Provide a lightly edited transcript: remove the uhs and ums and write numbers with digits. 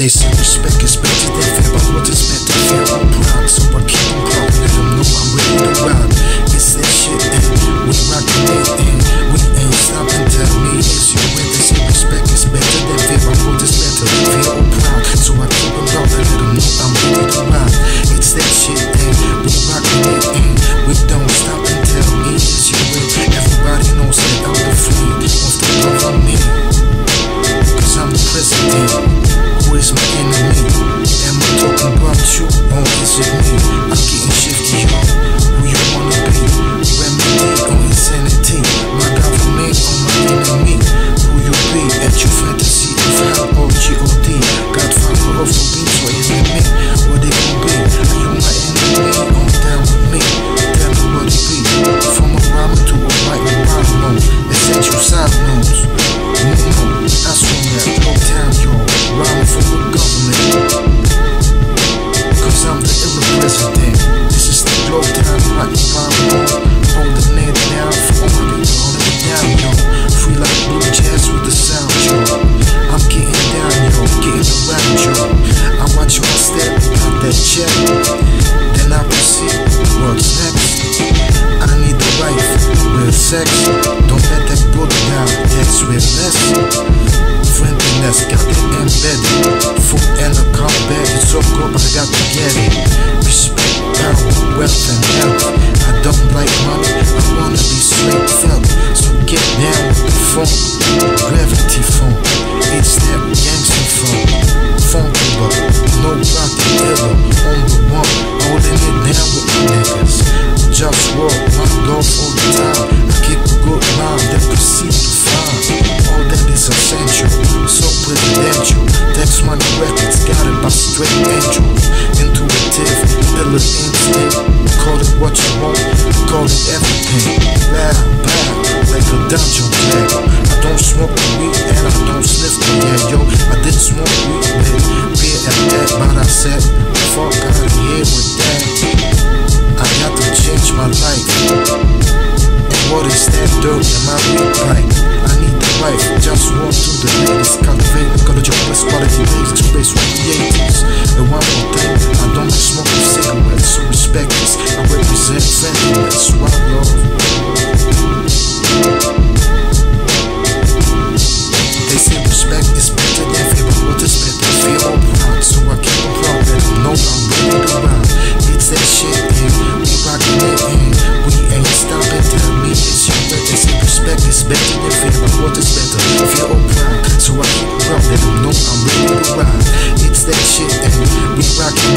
They say respect is better than fear, but what is better? Fear or pride? So I keep on clocking, let them know I'm ready to ride. It's that shit, we rockin' it, we ain't stopping. Tell me it's you with. They say respect is better than fear, but what is better? Fear or pride? So I keep on clocking, let them know I'm ready to ride. It's that shit, we rockin' it, we don't stop and tell me it's you with. Everybody knows that I'm the fleet of the government, cause I'm the president. Who is my enemy? Am I talking about you or is it me? I'm getting shifty, yo. Who you wanna be? Remedy or insanity? My government or my enemy? Who you be? At your fantasy of hell or G.O.D. Godfather of the beats or enemy? What they gon' be? Are you my enemy or down with me? Tell me what it be. From a rhyme to a writing rhyme mode. Essential side notes. That's from that low time, yo. Rhyme from the government, cause I'm the era president. This is the glow time, right by more. Holding it down for all the holding it down, yo. Free like blue jazz with the sound, yo. I'm getting down, yo, getting around, yo. I watch you step out that check, then I proceed. What's next? I need the wife with sex. Don't let that book down, text with less. Friendliness, got it embedded. Food and a combat, it's so good, but I got to get it. Respect, power, wealth, and health. I don't like money, I wanna be straight felt. So get down with the phone, gravity phone. It's that gangster phone. Funkula, no rockin' illa, on the one, holding it down with my niggas. JustWar, OneLove all the time. I keep a good mind, then proceed to find all that is essential. So presidential, text money records, got it by straight angel. Intuitive, illa instinct. Call it what you want, call it everything. Loud, loud, like a dungeon tag. I don't smoke the weed and I don't sniff the yo. I did smoke weed, man. Beer at that, but I said, fuck out of here with that. I got to change my life. And what is that dirt in my weed pipe? I need the life, just walk to the ladies. Cultivate the college of best quality basics, space with creatives. And one more thing, I don't smoke cigarettes, so respect this. I represent friendliness, one love. They say respect is better than fear, but what is better? Fear or pride? So I keep on proud that I know I'm ready to ride. It's that shit, we rockin' it, we ain't stopping. Tell me it's you, but they say respect is better than fear, but what is better? Fear or pride? So I keep on proud that I know I'm ready to ride. It's that shit, we rockin'